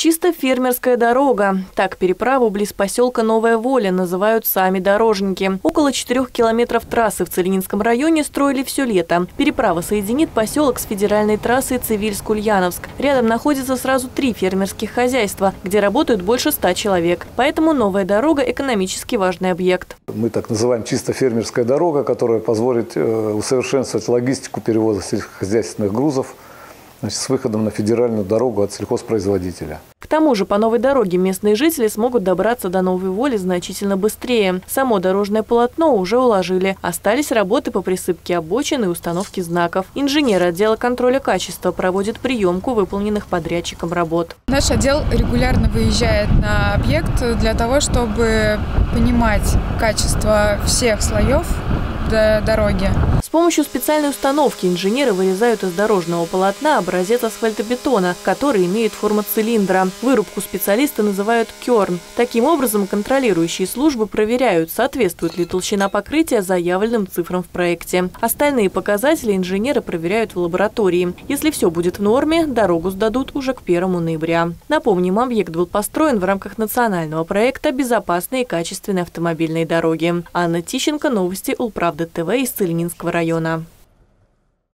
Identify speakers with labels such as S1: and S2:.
S1: Чисто фермерская дорога. Так переправу близ поселка Новая Воля называют сами дорожники. Около 4 километров трассы в Целининском районе строили все лето. Переправа соединит поселок с федеральной трассой Цивильск-Ульяновск. Рядом находится сразу 3 фермерских хозяйства, где работают больше 100 человек. Поэтому новая дорога – экономически важный объект.
S2: Мы так называем чисто фермерская дорога, которая позволит усовершенствовать логистику перевоза сельскохозяйственных грузов с выходом на федеральную дорогу от сельхозпроизводителя.
S1: К тому же по новой дороге местные жители смогут добраться до Новой Воли значительно быстрее. Само дорожное полотно уже уложили. Остались работы по присыпке обочин и установке знаков. Инженеры отдела контроля качества проводят приемку выполненных подрядчиком работ.
S3: Наш отдел регулярно выезжает на объект для того, чтобы понимать качество всех слоев дороги.
S1: С помощью специальной установки инженеры вырезают из дорожного полотна образец асфальтобетона, который имеет форму цилиндра. Вырубку специалисты называют керн. Таким образом, контролирующие службы проверяют, соответствует ли толщина покрытия заявленным цифрам в проекте. Остальные показатели инженеры проверяют в лаборатории. Если все будет в норме, дорогу сдадут уже к 1 ноября. Напомним, объект был построен в рамках национального проекта «Безопасные и качественные автомобильные дороги». Анна Тищенко, новости Улправда ТВ из Целининского района.